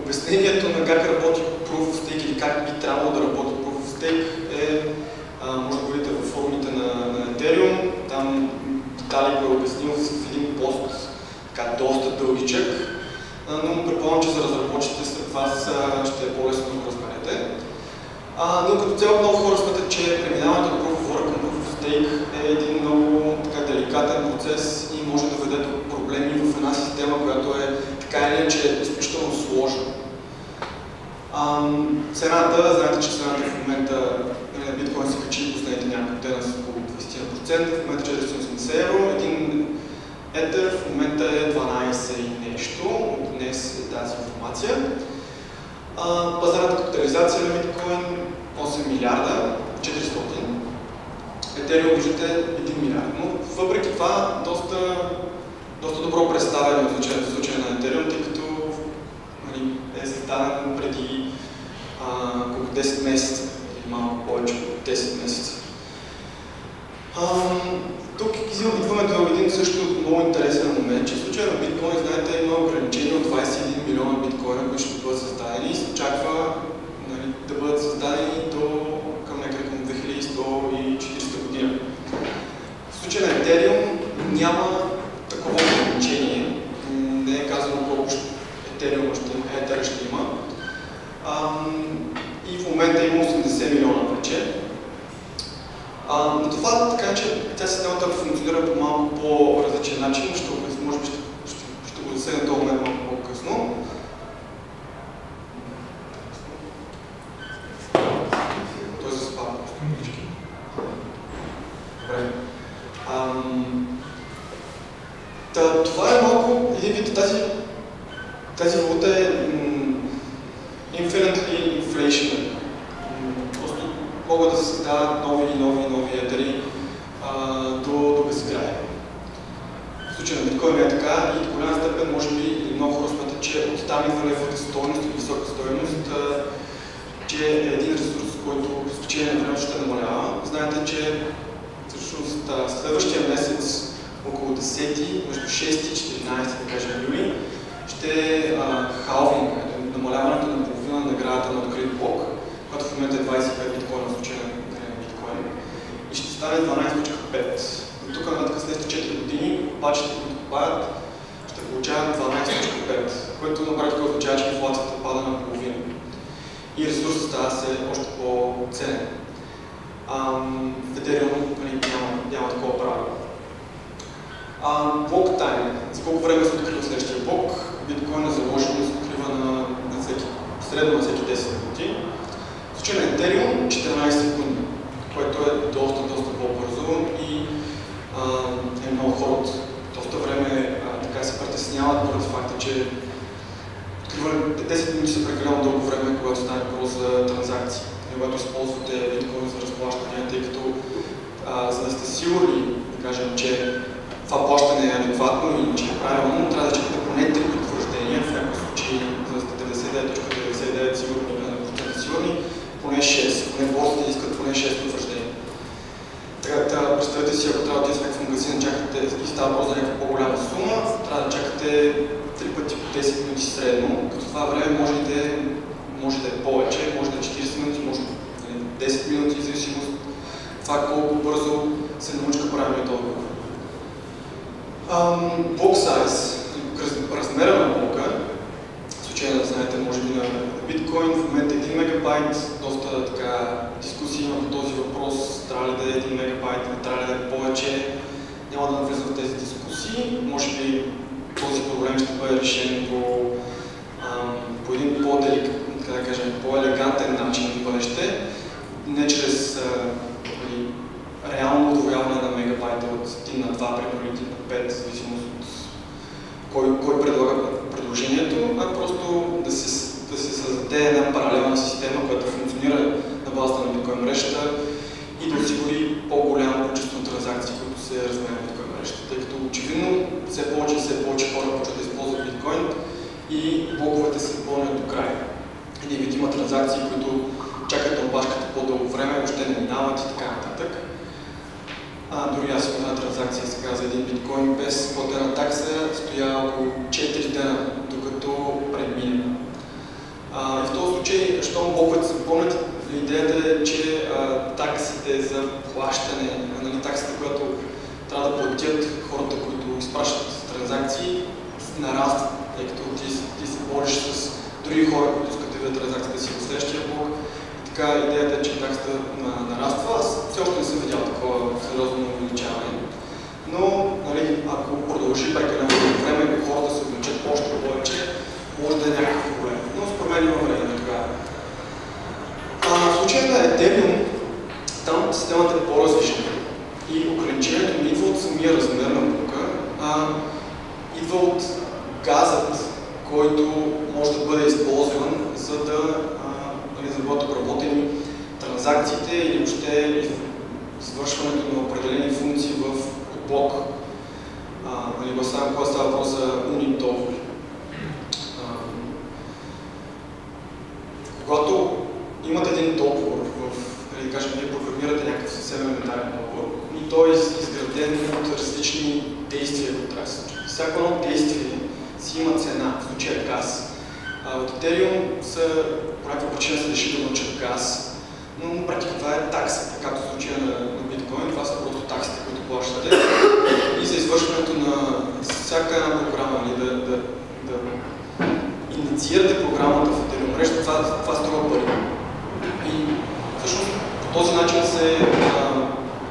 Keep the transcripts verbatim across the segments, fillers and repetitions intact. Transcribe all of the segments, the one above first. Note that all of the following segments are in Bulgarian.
обяснението на как работи Proof of Stake или как би трябвало да работи Proof of Stake е, а, може да го видите във форумите на, на Ethereum. Там Виталик го е обяснил в един пост, така доста дългичък, но предполагам, че за разработчите след вас ще е по-лесно да го разберете. А, но като цяло много хора смятат, че преминаването на Proof of Work към Proof of Stake е един много така, деликатен процес и може да доведе до проблеми в една система, която е така или иначе е изключително сложна. Цената, знаете, че цената в момента на биткоин се качи последните няколко дена с около двайсет процента, в момента четиристотин и осемдесет евро, един етер в момента е дванайсет и нещо, от днес е тази информация. А, пазарната капитализация на биткоин осем милиарда четиристотин, Етериум виждате един милиард, но въпреки това доста, доста добро представяне в случая на Етериум, тъй като нали, е създаден преди а, около десет месеца или малко повече от десет месеца. А, тук идваме до един също много интересен момент, че в случая на биткоин, знаете, има ограничение от двайсет и един милиона биткоина, които ще бъдат създадени и се очаква нали, да бъдат създадени до към някъде към две хиляди и сто и четирийсета година. В случая на Ethereum няма такова ограничение, не е казано колко Ethereum ще има, Ether ще има. Ам, и в момента има осемдесет милиона вече. А, но това така, че тя системата функционира по малко по-различен начин, ще, може би ще, ще, ще го засегна този момент малко по-късно. Той се спада просто мъчки. Добре. Ам... Та, това е малко един вид, тази, тази валута е infinitely inflationary. Просто могат да се създават нови и нови и нови етери до, до безкрай. В случая на биткоин е така и до голяма степен, може би, и много хора смятат, че от там идва неговата стойност и висока стойност, че е един ресурс, който с течение на времето ще намалява. Знаете, че всъщност следващия месец, около десети, между шести и четиринайсети, да кажем, юли, ще е халвинг, намаляването на половина на наградата на открит блок, който в момента е двайсет и пет биткоина в случая на биткоин, и ще стане дванайсет цяло пет. От тук нататък след четири години, пачите, които попадат, ще получават дванайсет цяло пет, което на практика означава, че инфлацията пада на половина. И ресурсът става се още по-ценен. В Ethereum няма, няма такова правило. Блок тайм. За колко време се открива следващия блок? Биткоин е заложен да се открива на, на всеки, средно на всеки десет минути. В случай на Ethereum четиринайсет секунди, което е доста, доста по-бързо и а, е много хора от доста време а, така се притесняват поради факта, че откриването десет минути са прекалено дълго време, когато стане въпрос за транзакции. Когато използвате биткоин за разплащане, тъй като а, за да сте сигурни, да кажем, че това плащане е адекватно и че е правилно, трябва да чекате поне три потвърждения, в някакъв случай за деветдесет и девет цяло деветдесет и девет сигурни, сигурни, поне шест, поне борсите искат поне шест потвърждения. Така, представете си, ако трябва да отидете в някакъв магазин, чакате и става въпрос за някаква по-голяма сума, трябва да чакате три пъти по десет минути средно, като това време може да е, може да е повече, може да е четирийсет минути, може да е десет минути, в зависимост от това колко бързо се научка правилния договор. Блок сайз, размера на блока, в случая да знаете, може би на биткоин, в момента един мегабайт, доста така дискусии има по този въпрос, трябва ли да е един мегабайт, не трябва ли да е повече, няма да навлизам в тези дискусии, може би този проблем ще бъде решен по, ам, по един по-делик, да кажем, по-елегантен начин в бъдеще, не чрез а, реално удвояване на мегабайта от един на два, примерно един на пет, в зависимост от кой, кой предлага предложението, а просто да се, да се създаде една паралелна система, която функционира на базата на биткоин мрежата и да осигури по-голямо количество транзакции, които се разменят на биткоин мрежата. Тъй като очевидно все повече и все повече хора почват да използват биткоин и блоковете се пълнят до край. И да има транзакции, които чакат на опашката по-дълго време, въобще не минават и така нататък. А, дори аз имам една транзакция сега за един биткоин без платена такса, стоя около четири дена, докато премина. щом блоковете се запълнят, идеята е, че а, таксите за плащане, нали, таксите, която трябва да платят хората, които изпращат транзакции, нарастват, тъй като ти, ти се бориш с други хора, които искат да видят транзакцията си в следващия блок. И така идеята е, че таксата нараства. Аз все още не съм видял такова сериозно увеличаване. Но, нали, ако продължи прекалено време и хората се увеличат още повече, може да е някакъв проблем. Но според мен има време тогава. В случая на Ethereum, там системата е по-различна. И ограничението не идва от самия размер на блока, а идва от газът, който може да бъде използван, за да, нали, за да бъдат обработени транзакциите или въобще извършването на определени функции в блок. Нали, когато става въпрос за unit договори. Когато имате един договор, в, да кажем, вие програмирате някакъв съвсем елементарен договор и той е изграден от различни действия, които трябва да се случат. Всяко едно действие си има цена, в случая газ. А, от Ethereum са, по някаква причина са решили да научат газ, но на практика това е таксата, както в случая на, на биткоин, това са просто таксите, които плащате. И за извършването на всяка една програма, нали, да, да, да инициирате програмата в Ethereum мрежа, това, това струва пари. И всъщност по този начин се, а,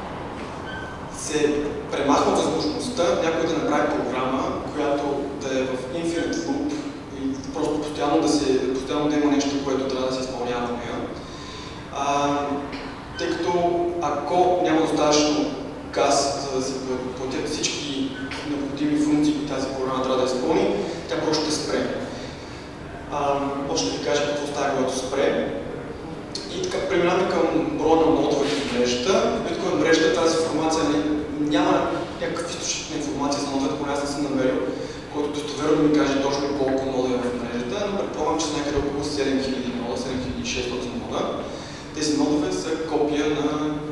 се премахва възможността някой да направи програма, която да е в infinite loop и просто постоянно да, се, постоянно да има нещо, което трябва да се изпълнява в нея. А, тъй като ако няма достатъчно газ, за да се платят всички необходими функции, които тази програма трябва да изпълни, тя просто ще спре. Може да ви кажа какво става, когато спре. И така преминаваме към броя на нодовете в мрежата. В биткоин мрежата тази информация няма някакъв източник на информация за нодовете, поне аз не съм намерил, който достоверно ми каже точно колко нода е в мрежата, но предполагам, че са някъде около седем хиляди нода, седем хиляди и шестстотин нода. Тези нодове са копия на